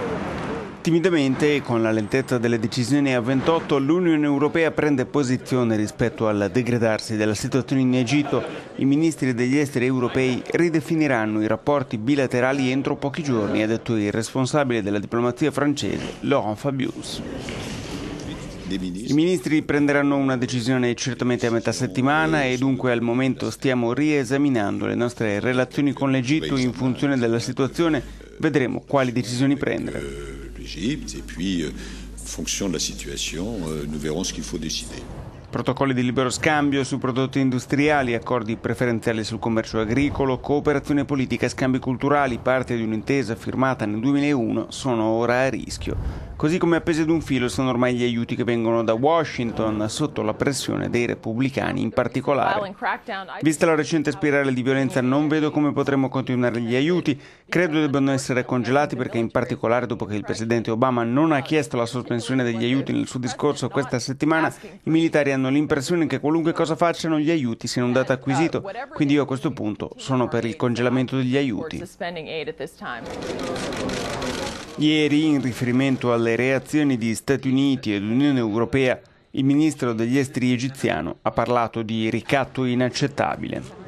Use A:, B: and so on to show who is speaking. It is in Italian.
A: Timidamente e con la lentezza delle decisioni a 28, l'Unione Europea prende posizione rispetto al degradarsi della situazione in Egitto. I ministri degli esteri europei ridefiniranno i rapporti bilaterali entro pochi giorni, ha detto il responsabile della diplomazia francese, Laurent Fabius. I ministri prenderanno una decisione certamente a metà settimana e dunque al momento stiamo riesaminando le nostre relazioni con l'Egitto in funzione della situazione. Vedremo quali decisioni prendere.
B: Et puis, en fonction de la situation, nous verrons ce qu'il faut décider.
A: Protocolli di libero scambio su prodotti industriali, accordi preferenziali sul commercio agricolo, cooperazione politica e scambi culturali, parte di un'intesa firmata nel 2001, sono ora a rischio. Così come appesi ad un filo sono ormai gli aiuti che vengono da Washington, sotto la pressione dei repubblicani in particolare. Vista la recente spirale di violenza, non vedo come potremo continuare gli aiuti. Credo debbano essere congelati perché, in particolare dopo che il presidente Obama non ha chiesto la sospensione degli aiuti nel suo discorso questa settimana, i militari hanno l'impressione che qualunque cosa facciano gli aiuti siano un dato acquisito, quindi io a questo punto sono per il congelamento degli aiuti. Ieri, in riferimento alle reazioni di Stati Uniti ed Unione Europea, il ministro degli esteri egiziano ha parlato di ricatto inaccettabile.